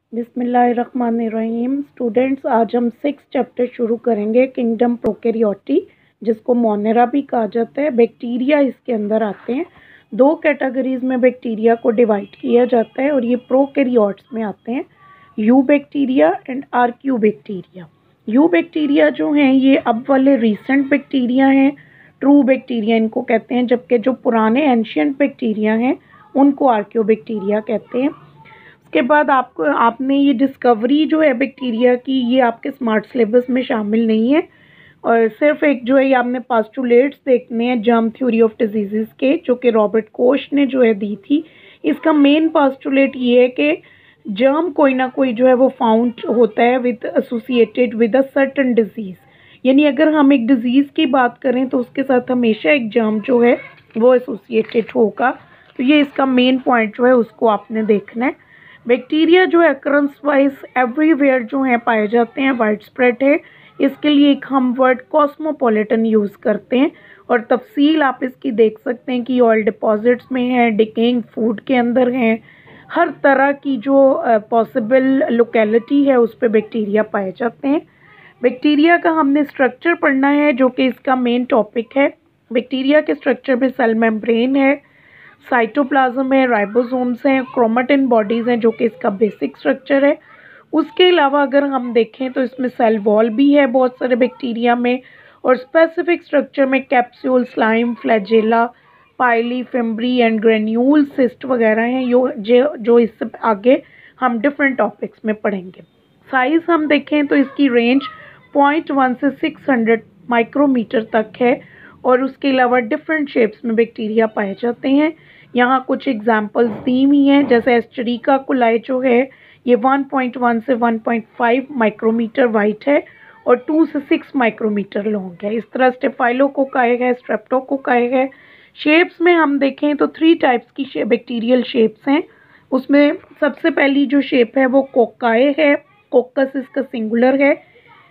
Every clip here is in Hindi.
बिस्मिल्लाहिर्रहमानिर्रहीम। स्टूडेंट्स, आज हम 6 चैप्टर शुरू करेंगे किंगडम प्रोकैरियोटी, जिसको मोनेरा भी कहा जाता है। बैक्टीरिया इसके अंदर आते हैं। दो कैटेगरीज में बैक्टीरिया को डिवाइड किया जाता है और ये प्रोकैरियोट्स में आते हैं, eubacteria and archaebacteria. Eubacteria जो हैं ये अब वाले रिसेंट बैक्टीरिया हैं, ट्रू बैक्टीरिया इनको कहते हैं, जबकि जो पुराने एंशियंट बैक्टीरिया हैं उनको आर्क्यू बैक्टीरिया कहते हैं। उसके बाद आपने ये डिस्कवरी जो है बैक्टीरिया की, ये आपके स्मार्ट सिलेबस में शामिल नहीं है, और सिर्फ एक जो है ये आपने पास्टुलेट्स देखने हैं जर्म थ्योरी ऑफ डिजीज़ के, जो कि रॉबर्ट कोश ने जो है दी थी। इसका मेन पास्टुलेट ये है कि जर्म कोई ना कोई जो है वो फाउंड होता है with associated with a certain disease. यानी अगर हम एक डिज़ीज़ की बात करें तो उसके साथ हमेशा एक जर्म जो है वो एसोसिएटेड होगा। तो ये इसका मेन पॉइंट जो है उसको आपने देखना है। बैक्टीरिया जो है अक्रंस वाइज एवरीवेयर जो है पाए जाते हैं, वाइड स्प्रेड है। इसके लिए एक हम वर्ड कॉस्मोपॉलिटन यूज़ करते हैं, और तफसील आप इसकी देख सकते हैं कि ऑयल डिपॉजिट्स में है, डिकेइंग फूड के अंदर हैं, हर तरह की जो पॉसिबल लोकेलिटी है उस पर बैक्टीरिया पाए जाते हैं। बैक्टीरिया का हमने स्ट्रक्चर पढ़ना है, जो कि इसका मेन टॉपिक है। बैक्टीरिया के स्ट्रक्चर में सेल मेम्ब्रेन है, साइटोप्लाज्म है, राइबोसोम्स हैं, क्रोमेटिन बॉडीज़ हैं, जो कि इसका बेसिक स्ट्रक्चर है। उसके अलावा अगर हम देखें तो इसमें सेल वॉल भी है बहुत सारे बैक्टीरिया में, और स्पेसिफिक स्ट्रक्चर में capsule, slime, flagella, pili, fimbriae and granule cyst वगैरह हैं, जो इससे आगे हम डिफरेंट टॉपिक्स में पढ़ेंगे। साइज़ हम देखें तो इसकी रेंज 0.1 से 600 माइक्रोमीटर तक है, और उसके अलावा डिफरेंट शेप्स में बैक्टीरिया पाए जाते हैं। यहाँ कुछ एग्जांपल्स दी हुई हैं, जैसे एस्टेरिका कोलाई जो है ये 1.1 से 1.5 माइक्रोमीटर वाइड है और 2 से 6 माइक्रोमीटर लॉन्ग है। इस तरह स्टेफाइलोकोकाई है, स्ट्रेप्टोकोकाई है। शेप्स में हम देखें तो 3 टाइप्स की बैक्टीरियल शेप्स हैं। उसमें सबसे पहली जो शेप है वो कोकाई है। कोकस इसका सिंगुलर है,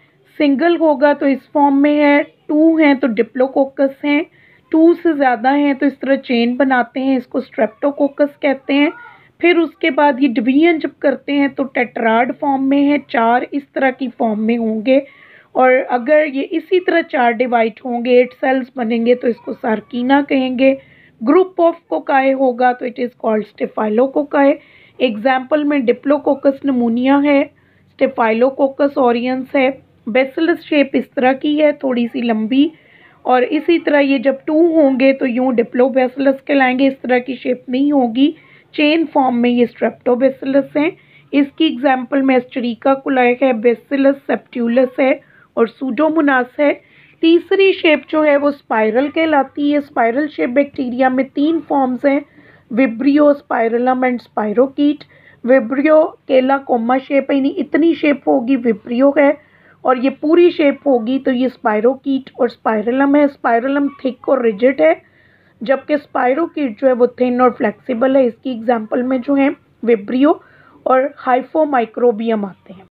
सिंगल होगा तो इस फॉर्म में है, 2 हैं तो डिप्लोकोकस हैं, 2 से ज़्यादा हैं तो इस तरह चेन बनाते हैं, इसको स्ट्रेप्टोकोकस कहते हैं। फिर उसके बाद ये डिवीजन जब करते हैं तो टेट्राड फॉर्म में है, 4 इस तरह की फॉर्म में होंगे, और अगर ये इसी तरह 4 डिवाइड होंगे, 8 सेल्स बनेंगे तो इसको सार्कीना कहेंगे। ग्रुप ऑफ कोकाई होगा तो it is called staphylococci. Example में डिप्लोकोकस नमूनिया है, स्टेफाइलोकोकस ऑरियंस है। बेसिलस शेप इस तरह की है, थोड़ी सी लंबी, और इसी तरह ये जब 2 होंगे तो यूँ डिप्लोबैसिलस कहलाएंगे, इस तरह की शेप नहीं होगी। चेन फॉर्म में ये स्ट्रेप्टोबैसिलस हैं। इसकी एग्जाम्पल में एस्टेरिका कोलाई है, बेसिलस सेप्ट्यूलस है और सूडोमोनास है। तीसरी शेप जो है वो स्पाइरल कहलाती है। स्पाइरल शेप बैक्टीरिया में 3 फॉर्म्स हैं, vibrio, spirillum and spirochete. Vibrio cholerae comma shape है, यानी इतनी शेप होगी विब्रियो है, और ये पूरी शेप होगी तो ये स्पाइरोकीट और स्पाइरलम है। स्पाइरलम थिक और रिजिड है, जबकि स्पाइरोकीट जो है वो थिन और फ्लेक्सिबल है। इसकी एग्जांपल में जो है विब्रियो और हाइफोमाइक्रोबियम आते हैं।